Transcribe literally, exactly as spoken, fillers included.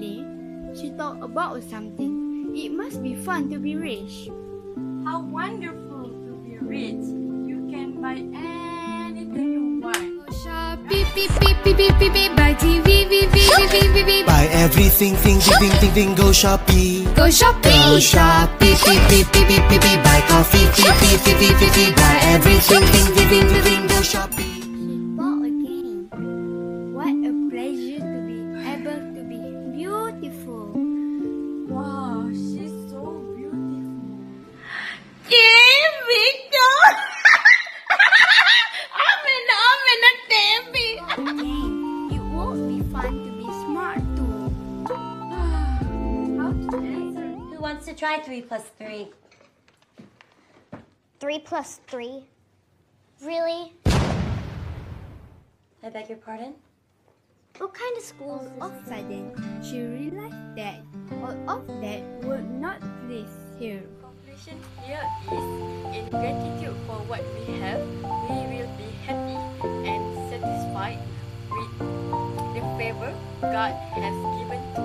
Suddenly, she thought about something. It must be fun to be rich. How wonderful to be rich. You can buy anything you want. Shop, beep, beep, beep, beep, beep, beep, beep, buy T V, beep, beep, beep, beep, beep, beep. Buy everything, thing, thing, thing, thing, thing, go Shopee. Go shopping. Go Shopee, beep, beep, beep, beep, beep, beep. Buy coffee, beep, beep, beep, beep, beep, beep. Buy everything, thing, thing, thing, thing, thing, go Shopee. She thought again. What a pleasure to be able to be beautiful. Wow, she's so beautiful. Again, it would be fun to be smart too. How to answer? Who wants to try three plus three? Three plus three? Really? I beg your pardon? What kind of school All is of a sudden, she realized that all of that would not please her. Conclusion here is, in gratitude for what we have, we will be happy and satisfied with the favor God has given to